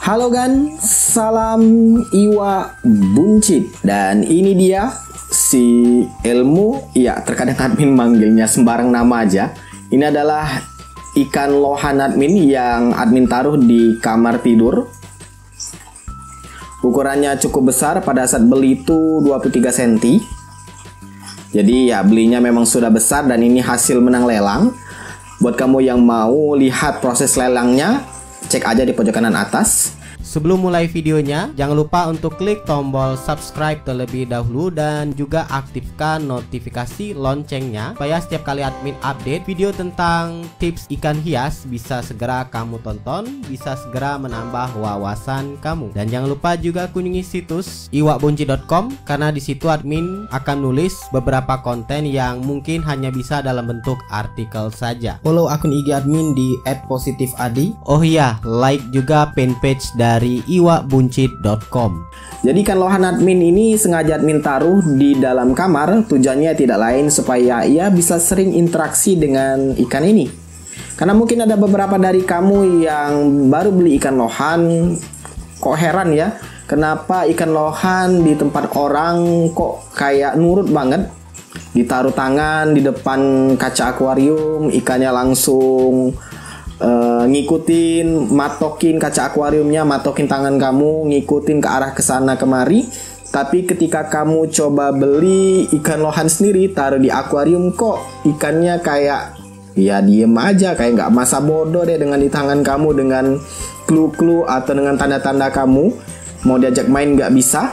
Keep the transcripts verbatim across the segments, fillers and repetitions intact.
Halo gan, salam Iwa Buncit. Dan ini dia si Ilmu. Ya, terkadang admin manggilnya sembarang nama aja. Ini adalah ikan lohan admin yang admin taruh di kamar tidur. Ukurannya cukup besar, pada saat beli itu dua puluh tiga sentimeter. Jadi ya belinya memang sudah besar dan ini hasil menang lelang. Buat kamu yang mau lihat proses lelangnya, cek aja di pojok kanan atas. Sebelum mulai videonya, jangan lupa untuk klik tombol subscribe terlebih dahulu dan juga aktifkan notifikasi loncengnya supaya setiap kali admin update video tentang tips ikan hias bisa segera kamu tonton, bisa segera menambah wawasan kamu. Dan jangan lupa juga kunjungi situs iwa buncit dot com karena di situ admin akan nulis beberapa konten yang mungkin hanya bisa dalam bentuk artikel saja. Follow akun I G admin di et positif adi. Oh iya, like juga fanpage dari dari iwa buncit dot com. Jadi ikan lohan admin ini sengaja admin taruh di dalam kamar. Tujuannya tidak lain supaya ia bisa sering interaksi dengan ikan ini. Karena mungkin ada beberapa dari kamu yang baru beli ikan lohan, kok heran ya, kenapa ikan lohan di tempat orang kok kayak nurut banget. Ditaruh tangan di depan kaca akuarium, ikannya langsung Uh, ngikutin, matokin kaca akuariumnya, matokin tangan kamu, ngikutin ke arah kesana kemari. Tapi ketika kamu coba beli ikan lohan sendiri, taruh di akuarium, kok ikannya kayak ya diem aja, kayak nggak masa bodoh deh dengan di tangan kamu, dengan clue-clue atau dengan tanda-tanda kamu. Mau diajak main nggak bisa.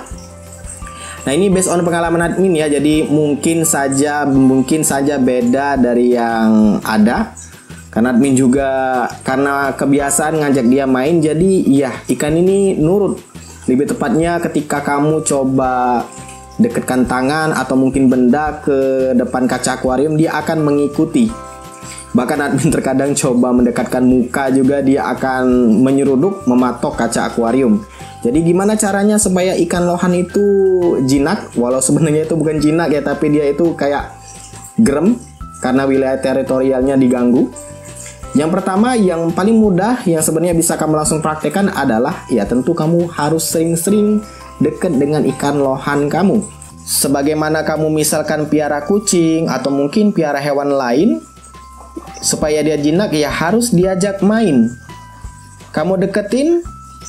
Nah ini based on pengalaman admin ya, jadi mungkin saja mungkin saja beda dari yang ada. Karena admin juga karena kebiasaan ngajak dia main, jadi ya ikan ini nurut. Lebih tepatnya ketika kamu coba dekatkan tangan atau mungkin benda ke depan kaca akuarium, dia akan mengikuti. Bahkan admin terkadang coba mendekatkan muka juga, dia akan menyeruduk mematok kaca akuarium. Jadi gimana caranya supaya ikan lohan itu jinak? Walau sebenarnya itu bukan jinak ya, tapi dia itu kayak gerem karena wilayah teritorialnya diganggu. Yang pertama, yang paling mudah yang sebenarnya bisa kamu langsung praktekkan adalah ya tentu kamu harus sering-sering dekat dengan ikan lohan kamu. Sebagaimana kamu misalkan piara kucing atau mungkin piara hewan lain, supaya dia jinak ya harus diajak main. Kamu deketin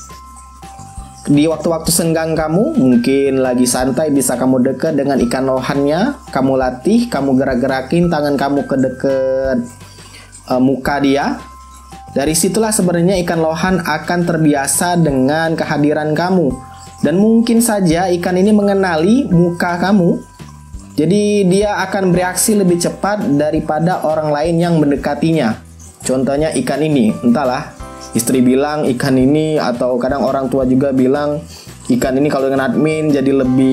di waktu-waktu senggang kamu, mungkin lagi santai bisa kamu dekat dengan ikan lohannya, kamu latih, kamu gerak-gerakin tangan kamu ke deket Uh, muka dia. Dari situlah sebenarnya ikan lohan akan terbiasa dengan kehadiran kamu. Dan mungkin saja ikan ini mengenali muka kamu. Jadi dia akan bereaksi lebih cepat daripada orang lain yang mendekatinya. Contohnya ikan ini, entahlah, istri bilang ikan ini, atau kadang orang tua juga bilang ikan ini kalau dengan admin jadi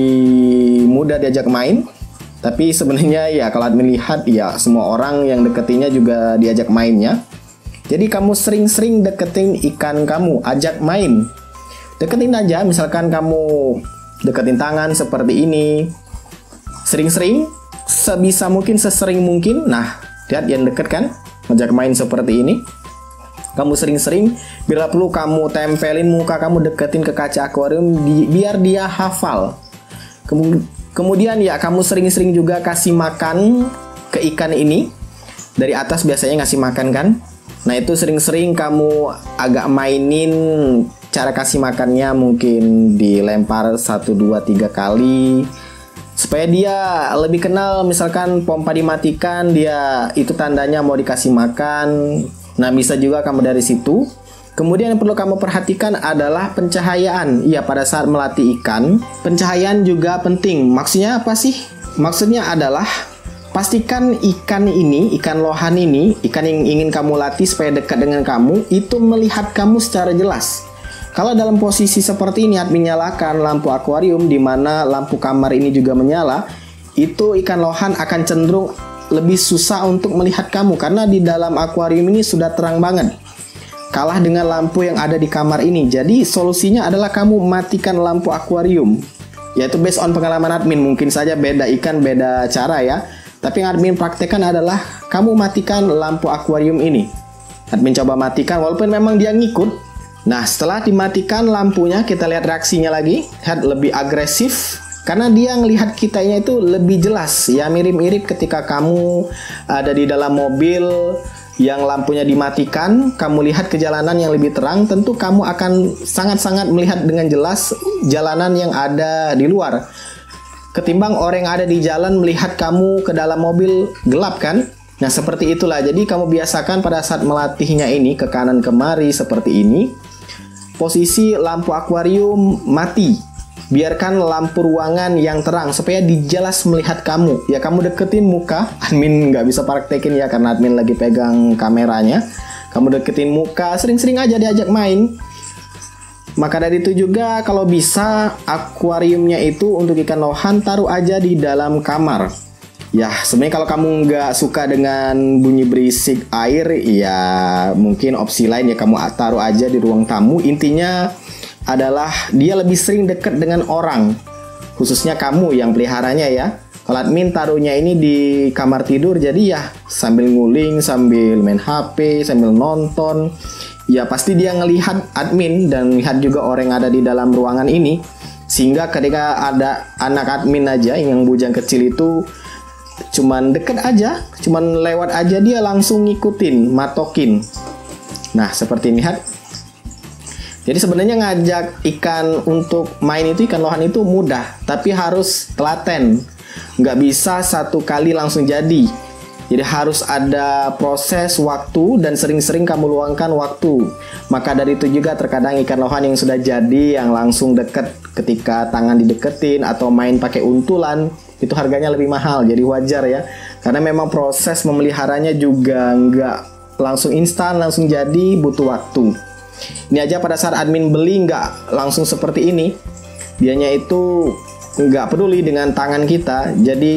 lebih mudah diajak main. Tapi sebenarnya ya kalau admin lihat ya semua orang yang deketinya juga diajak mainnya. Jadi kamu sering-sering deketin ikan kamu, ajak main. Deketin aja, misalkan kamu deketin tangan seperti ini. Sering-sering, sebisa mungkin, sesering mungkin. Nah, lihat yang deket kan, ajak main seperti ini. Kamu sering-sering, bila perlu kamu tempelin muka kamu, deketin ke kaca akuarium di, biar dia hafal. Kemudian Kemudian ya kamu sering-sering juga kasih makan ke ikan ini. Dari atas biasanya ngasih makan kan. Nah itu sering-sering kamu agak mainin cara kasih makannya, mungkin dilempar satu, dua, tiga kali. Supaya dia lebih kenal, misalkan pompa dimatikan, dia itu tandanya mau dikasih makan. Nah bisa juga kamu dari situ. Kemudian yang perlu kamu perhatikan adalah pencahayaan. Iya, pada saat melatih ikan, pencahayaan juga penting. Maksudnya apa sih? Maksudnya adalah pastikan ikan ini, ikan lohan ini, ikan yang ingin kamu latih supaya dekat dengan kamu, itu melihat kamu secara jelas. Kalau dalam posisi seperti ini, admin nyalakan lampu akuarium, di mana lampu kamar ini juga menyala, itu ikan lohan akan cenderung lebih susah untuk melihat kamu, karena di dalam akuarium ini sudah terang banget. Kalah dengan lampu yang ada di kamar ini. Jadi solusinya adalah kamu matikan lampu akuarium. Yaitu based on pengalaman admin. Mungkin saja beda ikan, beda cara ya. Tapi yang admin praktekkan adalah kamu matikan lampu akuarium ini. Admin coba matikan, walaupun memang dia ngikut. Nah, setelah dimatikan lampunya, kita lihat reaksinya lagi. Lihat lebih agresif karena dia ngelihat kitanya itu lebih jelas. Ya mirip-mirip ketika kamu ada di dalam mobil yang lampunya dimatikan, kamu lihat ke jalanan yang lebih terang, tentu kamu akan sangat-sangat melihat dengan jelas jalanan yang ada di luar. Ketimbang orang yang ada di jalan melihat kamu ke dalam mobil gelap kan? Nah, seperti itulah. Jadi kamu biasakan pada saat melatihnya ini ke kanan kemari seperti ini. Posisi lampu akuarium mati. Biarkan lampu ruangan yang terang supaya dijelas melihat kamu. Ya kamu deketin muka. Admin nggak bisa praktekin ya karena admin lagi pegang kameranya. Kamu deketin muka, sering-sering aja diajak main. Maka dari itu juga kalau bisa akuariumnya itu untuk ikan lohan taruh aja di dalam kamar. Ya sebenarnya kalau kamu nggak suka dengan bunyi berisik air, ya mungkin opsi lain ya kamu taruh aja di ruang tamu. Intinya adalah dia lebih sering dekat dengan orang, khususnya kamu yang peliharanya ya. Kalau admin taruhnya ini di kamar tidur, jadi ya sambil nguling, sambil main H P, sambil nonton, ya pasti dia ngelihat admin dan lihat juga orang yang ada di dalam ruangan ini. Sehingga ketika ada anak admin aja yang bujang kecil itu cuman deket aja, cuman lewat aja dia langsung ngikutin, matokin. Nah seperti ini lihat. Jadi sebenarnya ngajak ikan untuk main itu, ikan lohan itu mudah, tapi harus telaten. Nggak bisa satu kali langsung jadi. Jadi harus ada proses waktu dan sering-sering kamu luangkan waktu. Maka dari itu juga terkadang ikan lohan yang sudah jadi, yang langsung deket ketika tangan dideketin atau main pakai untulan, itu harganya lebih mahal. Jadi wajar ya, karena memang proses memeliharanya juga nggak langsung instan, langsung jadi, butuh waktu. Ini aja pada saat admin beli nggak langsung seperti ini. Dianya itu nggak peduli dengan tangan kita, jadi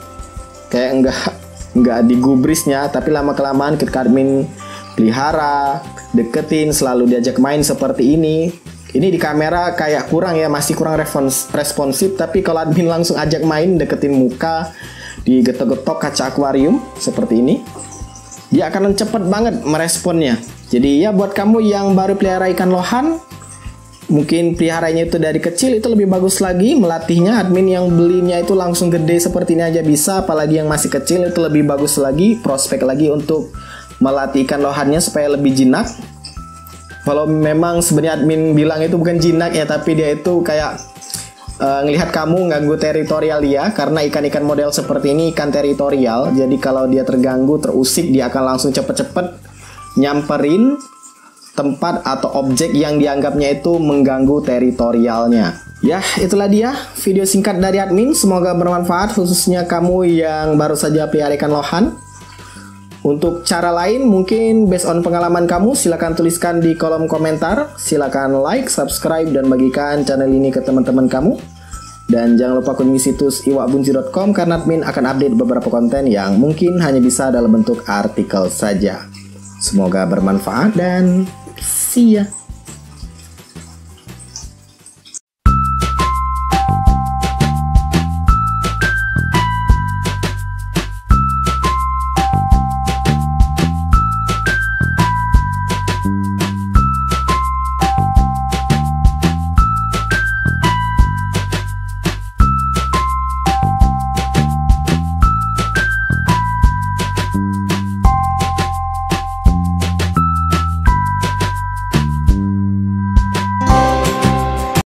kayak nggak nggak digubrisnya. Tapi lama kelamaan ketika admin pelihara, deketin, selalu diajak main seperti ini. Ini di kamera kayak kurang ya, masih kurang responsif. Tapi kalau admin langsung ajak main, deketin muka, digetok-getok kaca akuarium seperti ini, dia akan cepet banget meresponnya. Jadi ya buat kamu yang baru pelihara ikan lohan, mungkin peliharanya itu dari kecil, itu lebih bagus lagi melatihnya. Admin yang belinya itu langsung gede seperti ini aja bisa, apalagi yang masih kecil itu lebih bagus lagi, prospek lagi untuk melatih ikan lohannya supaya lebih jinak. Kalau memang sebenarnya admin bilang itu bukan jinak ya, tapi dia itu kayak uh, ngelihat kamu ganggu teritorial dia, karena ikan-ikan model seperti ini ikan teritorial. Jadi kalau dia terganggu, terusik, dia akan langsung cepet-cepet nyamperin tempat atau objek yang dianggapnya itu mengganggu teritorialnya. Ya, itulah dia video singkat dari admin. Semoga bermanfaat khususnya kamu yang baru saja pelihara ikan lohan. Untuk cara lain mungkin based on pengalaman kamu, silahkan tuliskan di kolom komentar. Silahkan like, subscribe, dan bagikan channel ini ke teman-teman kamu. Dan jangan lupa kunjungi situs iwakbunji dot com karena admin akan update beberapa konten yang mungkin hanya bisa dalam bentuk artikel saja. Semoga bermanfaat dan see ya.